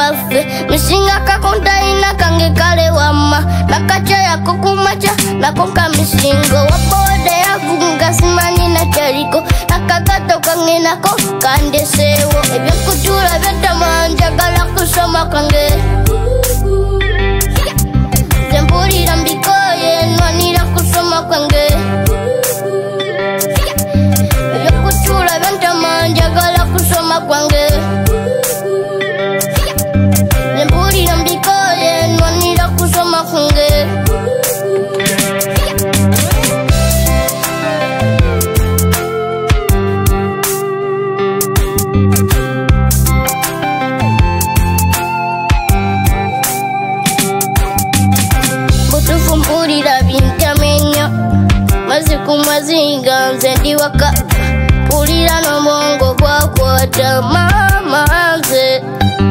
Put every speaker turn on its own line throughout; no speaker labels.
baffe misinga kakonta ina kange kale wama nakacha yako kumacha nakonka misingo wabode yavuga simani na chariko nakagato kange nako kande sewo ebyokuchula byatamanja gala kusoma kange zempulira mbikoye nwanira kusoma kange ebyokuchula byatamanja gala kusoma kange zempulira mbikoye nwanira kusoma kange Mazinga nzendi waka pulira no mongo kwa kwata mama nze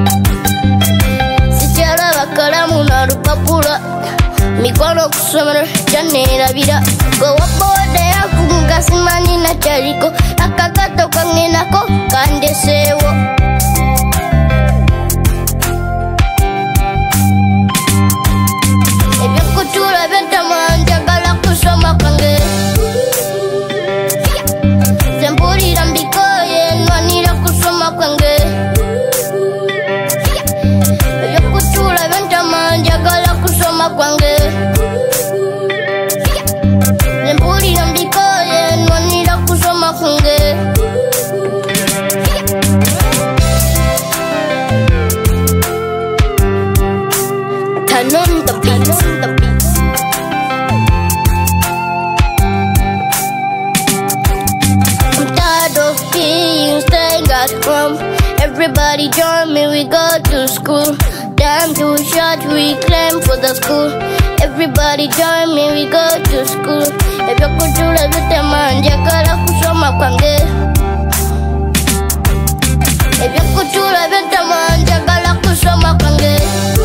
sichala bakalamu na lupapula mikono kusomera janera go wabode yafunga simani na chariko akagato kange nako kande sewo ebyokuchula byatamanja gala kusoma kange zempulira mbikoye nwanira kusoma kange ebyokuchula byatamanja gala kusoma kange zempulira mbikoye nwanira kusoma kange turn on the beat. Everybody join me, we go to school. Time too short, we climb for the school. Everybody join me, we go to school. Ebyokuchula byatamanja gala kusoma kange ebyokuchula byatamanja gala kusoma kange